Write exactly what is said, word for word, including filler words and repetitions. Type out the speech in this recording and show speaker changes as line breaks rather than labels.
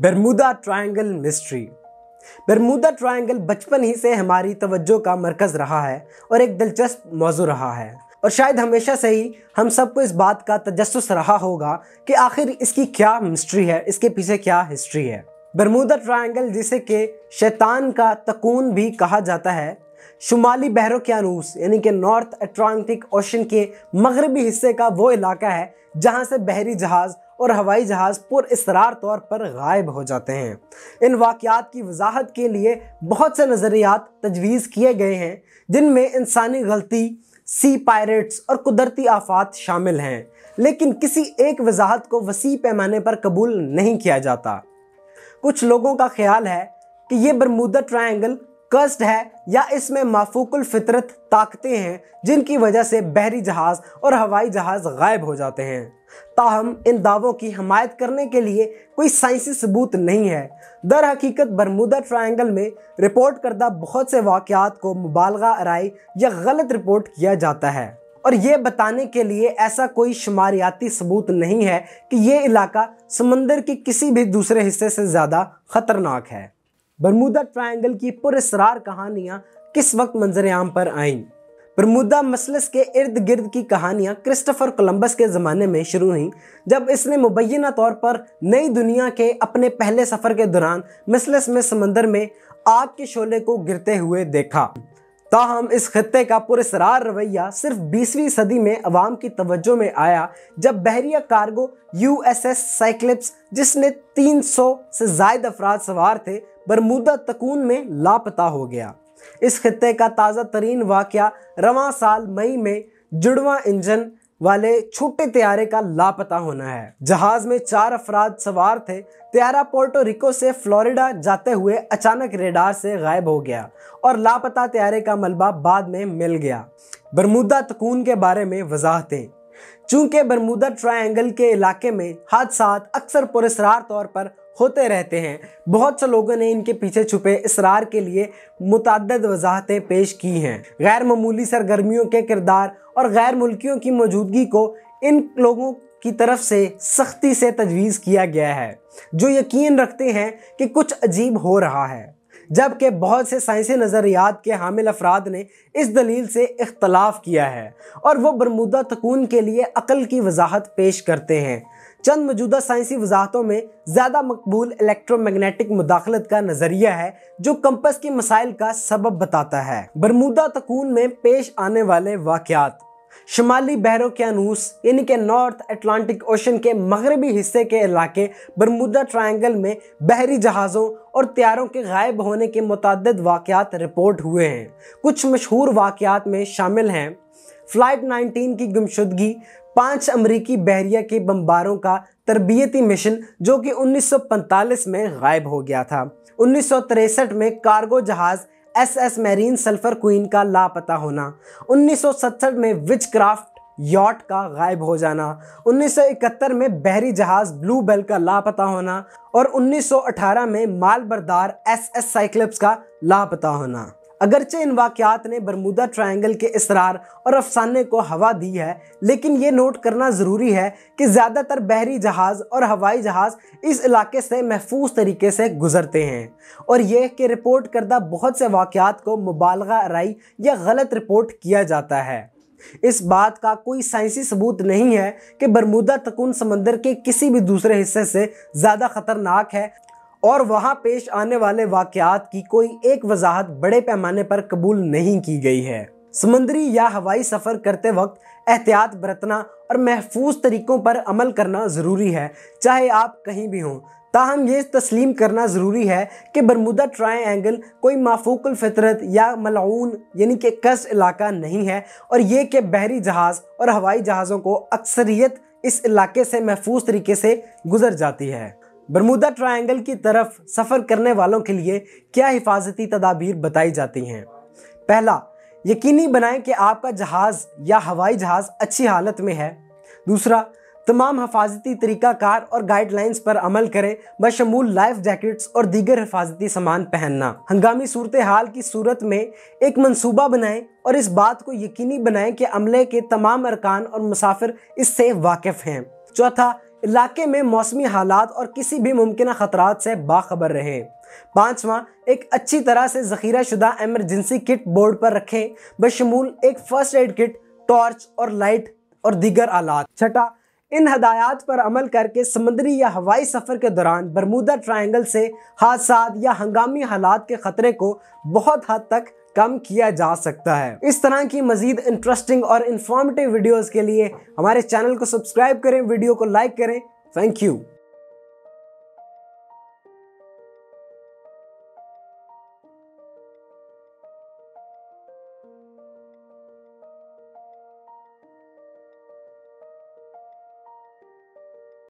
Bermuda triangle mystery. Bermuda triangle बचपन ही से हमारी तवज्जो का मरकज़ रहा है और एक दिलचस्प मौजू रहा है, और शायद हमेशा से ही हम सबको इस बात का तजस्सुस रहा होगा कि आखिर इसकी क्या मिस्ट्री है, इसके पीछे क्या हिस्ट्री है। बरमूदा ट्रायंगल, जिसे कि शैतान का तकून भी कहा जाता है, शुमाली बहरोकियानूस यानी कि नॉर्थ अटलांटिक ओशन के मगरबी हिस्से का वो इलाका है जहां से बहरी जहाज़ और हवाई जहाज़ पुरअसरार तौर पर गायब हो जाते हैं। इन वाक़यात की वजाहत के लिए बहुत से नज़रियात तजवीज़ किए गए हैं, जिनमें इंसानी गलती, सी पायरेट्स और कुदरती आफात शामिल हैं, लेकिन किसी एक वजाहत को वसी पैमाने पर कबूल नहीं किया जाता। कुछ लोगों का ख्याल है कि ये बरमूदा ट्रायंगल कर्स्ड है या इसमें माफूकुल फितरत ताकतें हैं जिनकी वजह से बहरी जहाज़ और हवाई जहाज़ गायब हो जाते हैं। ताहम इन दावों की हमायत करने के लिए कोई साइंसी सबूत नहीं है। दर हकीकत बरमूदा ट्रायंगल में रिपोर्ट करदा बहुत से वाक़यात को मुबालगा आराई या गलत रिपोर्ट किया जाता है, और ये बताने के लिए ऐसा कोई शुमारियाती सबूत नहीं है कि ये इलाका समंदर के किसी भी दूसरे हिस्से से ज़्यादा ख़तरनाक है। बरमूदा ट्रायंगल की पुरअसरार कहानियाँ किस वक्त मंजर-ए-आम पर आईं? बरमूदा मसलस के इर्द गिर्द की कहानियाँ क्रिस्टोफर कोलंबस के ज़माने में शुरू हुईं, जब इसने मुबैना तौर पर नई दुनिया के अपने पहले सफ़र के दौरान मसलस में समंदर में आग के शोले को गिरते हुए देखा। ताहम इस खत्ते का पुरअसरार रवैया सिर्फ बीसवीं सदी में अवाम की तवज्जो में आया, जब बहरिया cargo U S S Cyclops, जिसने तीन सौ से ज़ायद अफराद सवार थे, बरमूदा तकून में लापता हो गया। इस खत्ते का ताज़ा तरीन वाक़या रवां साल मई में जुड़वा इंजन वाले छोटे त्यारे का लापता होना है। जहाज़ में चार अफराद सवार थे। त्यारा पोर्टो रिको से फ्लोरिडा जाते हुए अचानक रेडार से गायब हो गया और लापता त्यारे का मलबा बाद में मिल गया। बरमूदा तकून के बारे में वजाहतें। चूँकि बरमूदा ट्रायंगल के इलाके में हादसात अक्सर पुरअसरार तौर पर होते रहते हैं, बहुत से लोगों ने इनके पीछे छुपे इसरार के लिए मुतअद्दिद वजाहतें पेश की हैं। गैर मामूली सरगर्मियों के किरदार और गैर मुल्कियों की मौजूदगी को इन लोगों की तरफ से सख्ती से तजवीज़ किया गया है, जो यकीन रखते हैं कि कुछ अजीब हो रहा है, जबकि बहुत से साइंसी नज़रियात के हामिल अफराद ने इस दलील से इख्तलाफ किया है और वो बरमूदा तकून के लिए अकल की वजाहत पेश करते हैं। चंद मौजूदा साइंसी वजाहतों में ज़्यादा मकबूल इलेक्ट्रोमैग्नेटिक मुदाखलत का नज़रिया है, जो कंपस के मसाइल का सबब बताता है। बरमूदा तकून में पेश आने वाले वाक़यात। शुमाली बहरोकियानूस यानी कि नॉर्थ अटलांटिक ओशन के मगरबी हिस्से के इलाके बरमूदा ट्रायंगल में बहरी जहाज़ों और त्यारों के गायब होने के मुतअद्दिद वाक़यात रिपोर्ट हुए हैं। कुछ मशहूर वाक़यात में शामिल हैं फ़्लाइट नाइनटीन की गुमशुदगी, पाँच अमरीकी बहरिया के बम्बारों का तरबियती मिशन जो कि उन्नीस सौ पैंतालीस में गायब हो गया था, उन्नीस सौ तिरसठ में कार्गो जहाज़ S S Marine Sulphur Queen का लापता होना, उन्नीस सौ सड़सठ में विचक्राफ्ट यॉट का गायब हो जाना, उन्नीस सौ इकहत्तर में बहरी जहाज़ ब्लू बेल का लापता होना और उन्नीस सौ अठारह में मालबरदार एस एस साइक्लिप्स का लापता होना। अगरचे इन वाक़यात ने बरमूदा ट्रायंगल के इसरार और अफसाने को हवा दी है, लेकिन ये नोट करना ज़रूरी है कि ज़्यादातर बहरी जहाज़ और हवाई जहाज़ इस इलाके से महफूज तरीके से गुजरते हैं, और यह कि रिपोर्ट करदा बहुत से वाक़यात को मुबालगा आराई या गलत रिपोर्ट किया जाता है। इस बात का कोई साइंसी सबूत नहीं है कि बरमूदा तकून समंदर के किसी भी दूसरे हिस्से से ज़्यादा ख़तरनाक है, और वहाँ पेश आने वाले वाक़यात की कोई एक वजाहत बड़े पैमाने पर कबूल नहीं की गई है। समुद्री या हवाई सफ़र करते वक्त एहतियात बरतना और महफूज तरीक़ों पर अमल करना ज़रूरी है, चाहे आप कहीं भी हों। ताहम ये तस्लीम करना ज़रूरी है कि बरमूदा ट्रायंगल कोई माफूकुल फितरत या मलऊन यानी कि कर्स्ड इलाका नहीं है, और ये कि बहरी जहाज़ और हवाई जहाज़ों को अक्सरियत इस इलाके से महफूज तरीके से गुजर जाती है। बरमूदा ट्रायंगल की तरफ सफ़र करने वालों के लिए क्या हिफाजती तदाबीर बताई जाती हैं? पहला, यकीनी बनाएं कि आपका जहाज़ या हवाई जहाज़ अच्छी हालत में है। दूसरा, तमाम हिफाजती तरीक़ाकार और गाइडलाइंस पर अमल करें, बशमूल लाइफ जैकेट्स और दीगर हिफाजती सामान पहनना। हंगामी सूरत हाल की सूरत में एक मंसूबा बनाएं और इस बात को यकीनी बनाएं कि अमले के तमाम अरकान और मुसाफिर इससे वाकिफ़ हैं। चौथा, इलाके में मौसमी हालात और किसी भी मुमकिन खतरात से बाखबर रहें। पांचवा, एक अच्छी तरह से ज़ख़ीरा शुदा एमरजेंसी किट बोर्ड पर रखें, बशमूल एक फ़र्स्ट एड किट, टॉर्च और लाइट और दीगर आलात। छठा, इन हदायत पर अमल करके समुद्री या हवाई सफ़र के दौरान बरमूदा ट्रायंगल से हादसात या हंगामी हालात के ख़तरे को बहुत हद तक कम किया जा सकता है। इस तरह की मज़ीद इंटरेस्टिंग और इंफॉर्मेटिव वीडियोज़ के लिए हमारे चैनल को सब्सक्राइब करें, वीडियो को लाइक करें। Thank you.